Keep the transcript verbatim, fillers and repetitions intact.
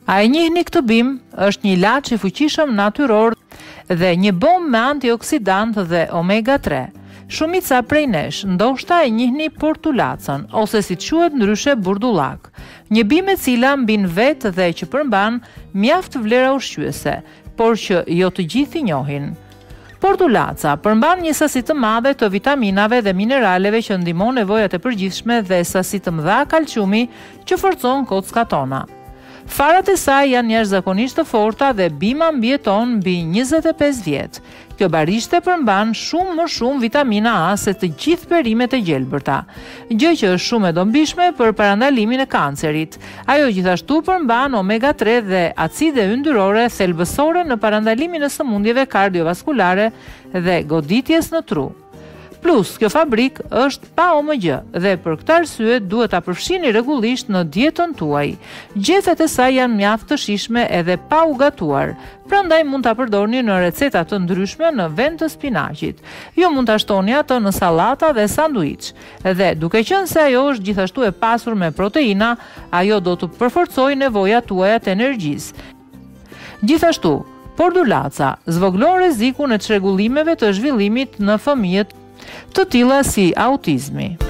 A e njihni këtë bim është një ilaç i fuqishëm natyror dhe një bombë me antioksidant dhe omega tre. Shumica prej nesh ndoshta e njihni portulacën ose si quhet ndryshe burdullak, një bimë e cila mbin vetë dhe që përmban mjaft vlera ushqyese, por që jo të gjithë i njohin. Portulaca përmban një sasi të madhe të vitaminave dhe mineraleve që ndihmon nevojat e përgjithshme dhe sasi të mëdha kalciumi që forcon kockat tona. Farat e saj janë jashtëzakonisht të forta dhe bima mbijeton mbi njëzet e pesë vjet. Kjo barishte përmban shumë më shumë vitamina A se të gjithë perimet e gjelbërta, gjë që është shumë e dobishme për parandalimin e kancerit. Ajo gjithashtu përmban omega tre dhe acide yndyrore thelbësore në parandalimin e sëmundjeve kardiovaskulare dhe goditjes në tru. Plus, kjo fabrik është pa O M G dhe për këtë arsye duhet ta përfshini rregullisht në dietën tuaj. Gjethet e saj janë mjaft të shijshme edhe pa u gatuar, prandaj mund ta përdorni në receta të ndryshme në vend të spinaqit. Jo mund ta shtoni atë në sallata dhe sanduiç. Dhe duke qenë se ajo është gjithashtu e pasur me proteina, ajo do të përforcojë nevojat tuaja të energjisë. Gjithashtu, portulaca zvoglon rrezikun e çrregullimeve të zhvillimit në fëmijët të tilla si autizmi.